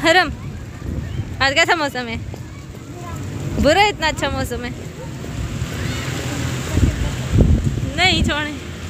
हरम आज कैसा मौसम है? बुरा, इतना अच्छा मौसम है। नहीं छोड़े।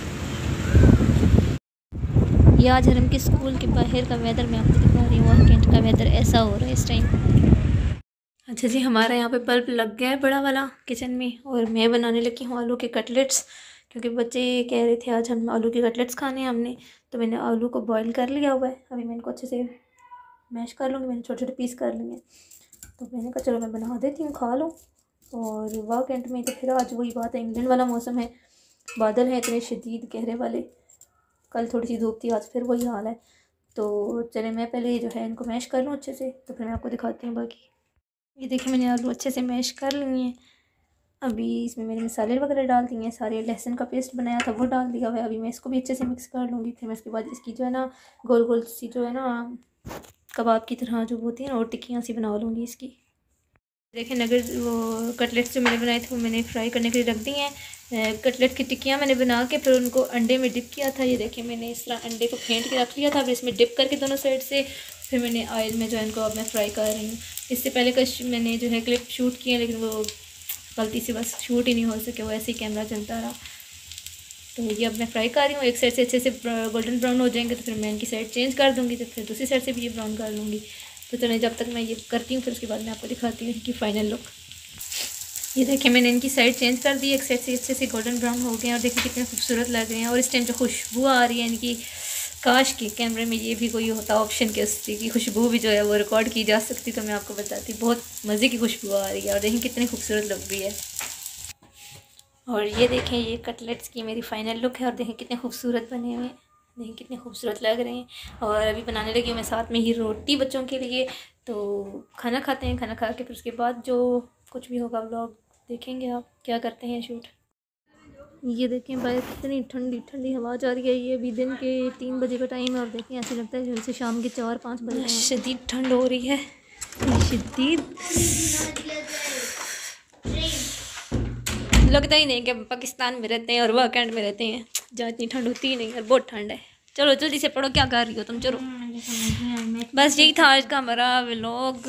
ये आज हरम के स्कूल के बाहर का वेदर मैं आपको दिखा रही हूँ। कैंट का वेदर ऐसा हो रहा है इस टाइम। अच्छा जी, हमारा यहाँ पे बल्ब लग गया है बड़ा वाला किचन में, और मैं बनाने लगी हूँ आलू के कटलेट्स, क्योंकि बच्चे कह रहे थे आज हम आलू के कटलेट्स खाने हैं हमने। तो मैंने आलू को बॉईल कर लिया हुआ है, अभी मैं इनको अच्छे से मैश कर लूँगी। मैंने छोटे छोटे पीस कर लिए, तो मैंने कहा चलो मैं बना देती हूँ, खा लो। और वाह कैंट में तो फिर आज वही बात है, इंग्लैंड वाला मौसम है, बादल हैं इतने शदीद गहरे वाले। कल थोड़ी सी धूप थी, आज फिर वही हाल है। तो चले मैं पहले जो है इनको मैश कर लूँ अच्छे से, तो फिर मैं आपको दिखाती हूँ बाकी। ये देखिए मैंने आलू अच्छे से मैश कर लिए हैं। अभी इसमें मैंने मसाले वगैरह डाल दिए हैं, सारे लहसुन का पेस्ट बनाया था वो डाल दिया हुआ है। अभी मैं इसको भी अच्छे से मिक्स कर लूँगी। फिर मैं इसके बाद इसकी जो है ना गोल गोल सी जो है ना कबाब की तरह जो होती है ना, और टिक्कियाँ सी बना लूँगी इसकी। देखिए नगर वो कटलेट्स जो मैंने बनाए थे वो मैंने फ्राई करने के लिए रख दी हैं। कटलेट की टिक्कियाँ मैंने बना के फिर उनको अंडे में डिप किया था। ये देखिए मैंने इस तरह अंडे को फेंट के रख लिया था, फिर इसमें डिप करके दोनों साइड से फिर मैंने ऑयल में जो है इनको अब मैं फ्राई कर रही हूँ। इससे पहले का मैंने जो है क्लिप शूट किए, लेकिन वो गलती से बस शूट ही नहीं हो सके, वो ऐसे ही कैमरा चलता रहा। तो ये अब मैं फ्राई कर रही हूँ। एक साइड से अच्छे से गोल्डन ब्राउन हो जाएंगे तो फिर मैं इनकी साइड चेंज कर दूँगी, तो फिर दूसरी साइड से भी ये ब्राउन कर लूँगी। तो चलें जब तक मैं ये करती हूँ फिर उसके बाद मैं आपको दिखाती हूँ इनकी फ़ाइनल लुक। ये देखिए मैंने इनकी साइड चेंज कर दी, एक साइड से अच्छे से गोल्डन ब्राउन हो गए हैं और देखिए कितने खूबसूरत लग रहे हैं। और इस टाइम जो खुशबू आ रही है इनकी, काश की कैमरे में ये भी कोई होता ऑप्शन कि उसकी खुशबू भी जो है वो रिकॉर्ड की जा सकती, तो मैं आपको बताती। बहुत मज़े की खुशबू आ रही है और देखिए कितनी खूबसूरत लग रही है। और ये देखें ये कटलेट्स की मेरी फ़ाइनल लुक है, और देखें कितने खूबसूरत बने हुए हैं, देखें कितने खूबसूरत लग रहे हैं। और अभी बनाने लगी हूँ मैं साथ में ही रोटी बच्चों के लिए। तो खाना खाते हैं, खाना खा के फिर उसके बाद जो कुछ भी होगा व्लॉग देखेंगे आप क्या करते हैं शूट। ये देखें बाहर कितनी ठंडी ठंडी हवा जा रही है। ये अभी दिन के 3 बजे का टाइम है, और देखें ऐसे लगता है जैसे शाम के 4-5 बजे। शदीद ठंड हो रही है, शदीद। लगता ही नहीं कि पाकिस्तान में रहते हैं और वह कैंट में रहते हैं, जहाँ इतनी ठंड होती ही नहीं है, बहुत ठंड है। चलो जल्दी से पढ़ो, क्या कर रही हो तुम? चलो बस यही था आज का हमारा व्लॉग।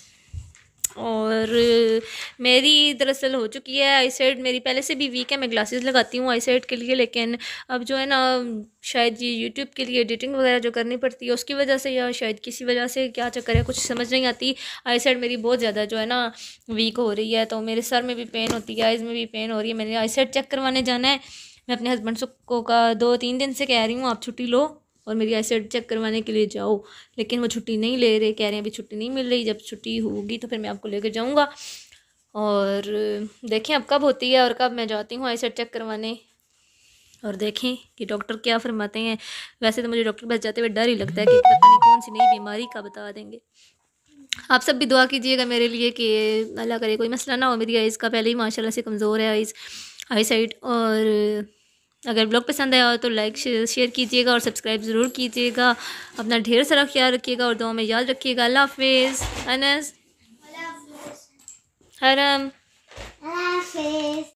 और मेरी दरअसल हो चुकी है आई साइड, मेरी पहले से भी वीक है, मैं ग्लासेस लगाती हूँ आई साइड के लिए, लेकिन अब जो है ना शायद ये यूट्यूब के लिए एडिटिंग वगैरह जो करनी पड़ती है उसकी वजह से, या शायद किसी वजह से, क्या चक्कर है कुछ समझ नहीं आती। आई साइड मेरी बहुत ज़्यादा जो है ना वीक हो रही है, तो मेरे सर में भी पेन होती है, आइज़ में भी पेन हो रही है। मैंने आई साइड चेक करवाने जाना है। मैं अपने हस्बैंड को का 2-3 दिन से कह रही हूँ आप छुट्टी लो और मेरी आई साइड चेक करवाने के लिए जाओ, लेकिन वो छुट्टी नहीं ले रहे, कह रहे हैं अभी छुट्टी नहीं मिल रही, जब छुट्टी होगी तो फिर मैं आपको लेकर जाऊँगा। और देखें अब कब होती है और कब मैं जाती हूँ आई साइड चेक करवाने, और देखें कि डॉक्टर क्या फरमाते हैं। वैसे तो मुझे डॉक्टर के पास जाते हुए डर ही लगता है कि पता नहीं कौन सी नई बीमारी का बता देंगे। आप सब भी दुआ कीजिएगा मेरे लिए कि अल्लाह करे कोई मसला ना हो। मेरी आइज़ का पहले ही माशाल्लाह से कमज़ोर है आई साइड। और अगर ब्लॉग पसंद आया हो तो लाइक शेयर कीजिएगा और सब्सक्राइब ज़रूर कीजिएगा। अपना ढेर सारा ख्याल रखिएगा और दुआ में याद रखिएगा। अल्लाह हाफिज़। अनस, हरम।